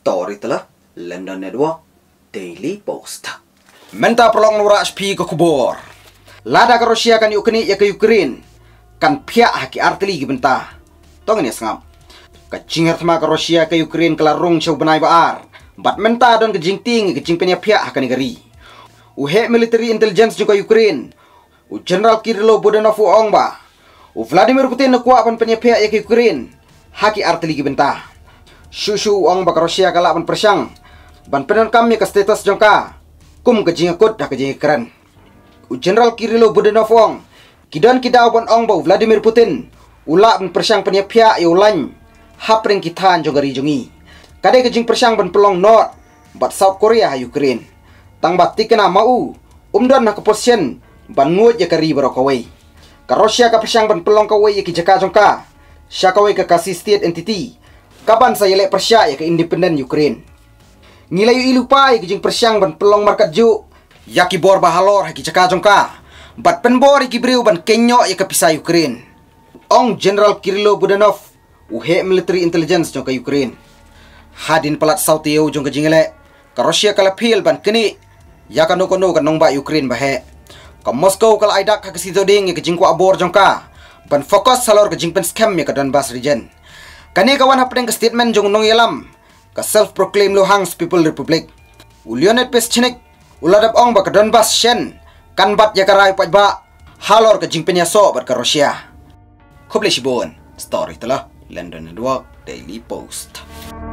Story telah London Network Daily Post. Menta prolong nura HP ke kubur. Lada ke Rusia kan Ukraine ya ke Ukraine. Kan pihak haki artili gibenta. Tong ini sengap. Kecing sama ke Rusia ke Ukraine kelarung show benai baar. Bat menta dan kejing ting kejing penya pihak akan negeri. Uhe military intelligence juga Ukraine. General Kirilo Budanov ong ba. Vladimir Putin kuat pan penya pihak ya ke Ukraine. Haki artili gibenta. Shushu ong bak Rusia kalak ban persyang ban penan kami ke status jongka kum ke jingakut dah ke jingakran General Kirilo Budanov ong kidan kidau ban ong bau Vladimir Putin ulak ban persyang peniapia iulan hapring kitan jogari jongi kadai ke jing persyang ban pelong North bat South Korea Ukraine tang bat tikena mau umdan na ke posien ban ngut ya kari barokawai ka Rusia ka persyang ban pelong kawai ya ki jaka jongka syakawai ke kasih state entity kapan saya lek Persia ya ke independen Ukraine. Ngilayu ilupa ya kejing persyang ban pelong markat ju. Ya ki bor bahalor haki caka jongka. Bat penbor ki briu ban kenyo ya ke pisah Ukraine. Ong General Kirilo Budanov uhe military intelligence jongka Ukraine. Hadin pelat Sautio jongka jingelek. Ka Rusia kala pil ban keni. Ya kanu kono kan nongba Ukraine bahe. Ka Moskow kala aidak ka sidoding ya kejing ku abor jongka. Ban fokus salor kejing pen scam ya ke Donbas region. Kani kawan hapdeng ke statement jong nong yalam ke self-proclaimed Luhansk People Republic. Ulionet peschinik uladap ong ba ke Donbas shen kan bat ya karai pajba halor ke jingpenya so bat ke Rusia. Kublishibon story telah London Network Daily Post.